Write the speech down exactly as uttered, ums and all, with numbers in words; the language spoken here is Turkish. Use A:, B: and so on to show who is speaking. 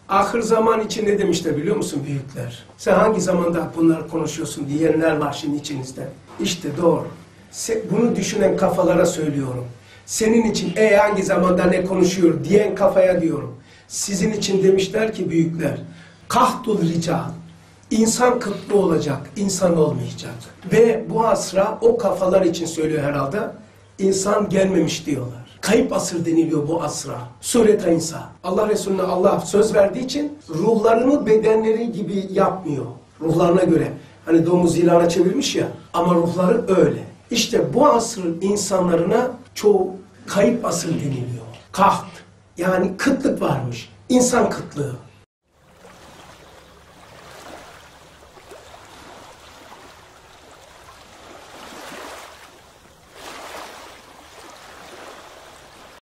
A: Ahir zaman için ne demişler biliyor musun büyükler? Sen hangi zamanda bunları konuşuyorsun diyenler var şimdi içinizde. İşte doğru. Bunu düşünen kafalara söylüyorum. Senin için ey hangi zamanda ne konuşuyor diyen kafaya diyorum. Sizin için demişler ki büyükler. Kahtul rical. İnsan kıtlı olacak, insan olmayacak. Ve bu asra o kafalar için söylüyor herhalde. İnsan gelmemiş diyorlar. Kayıp asır deniliyor bu asra. Sureta insan. Allah Resulüne Allah söz verdiği için ruhlarını bedenleri gibi yapmıyor. Ruhlarına göre. Hani domuz ilana çevirmiş ya. Ama ruhları öyle. İşte bu asrın insanlarına çoğu kayıp asır deniliyor. Kaht. Yani kıtlık varmış. İnsan kıtlığı.